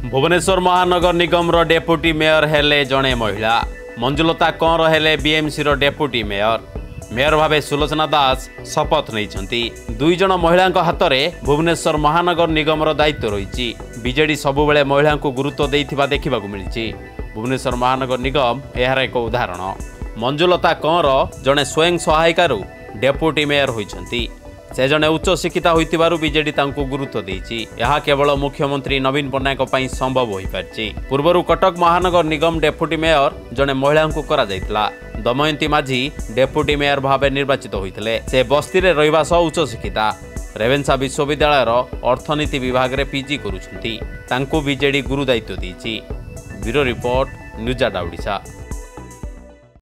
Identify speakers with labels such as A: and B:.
A: भुवनेश्वर महानगर निगम रो deputy mayor हेले जणे महिला। मंजुलता कंवर हेले बीएमसी रो डेप्यूटी मेयर। मेयर भावे सुलोचना दास शपथ नहीं। दुई जन महिला हाथ में भुवनेश्वर महानगर निगम रो दायित्व रही। बीजेडी सबुबले महिला को गुरुत्व देइथिबा देखिबाकू मिलिछि। भुवनेश्वर महानगर निगम यार एक उदाहरण। मंजुलता कंवर जड़े स्वयं सहायिकारु डेप्यूटी मेयर होइछंती। से जने उच्च शिक्षिता होइतिबारु बीजेडी तांको गुरुत्व देइछि। यह केवल मुख्यमंत्री नवीन पट्टनायक पई संभव होई पारछि। पूर्वरु कटक महानगर निगम डेप्यूटी मेयर जने महिला को करा जायतिला। दमयंती माझी डेप्यूटी मेयर भावे निर्वाचित होइतिले। से बस्ती रे रहिबा सह उच्च शिक्षिता। रेवेन्सा विश्वविद्यालय अर्थनीति विभाग रे पीजी करूछंती। तांको बीजेडी गुरु दायित्व देइछि। Bureau report news 8 Odisha.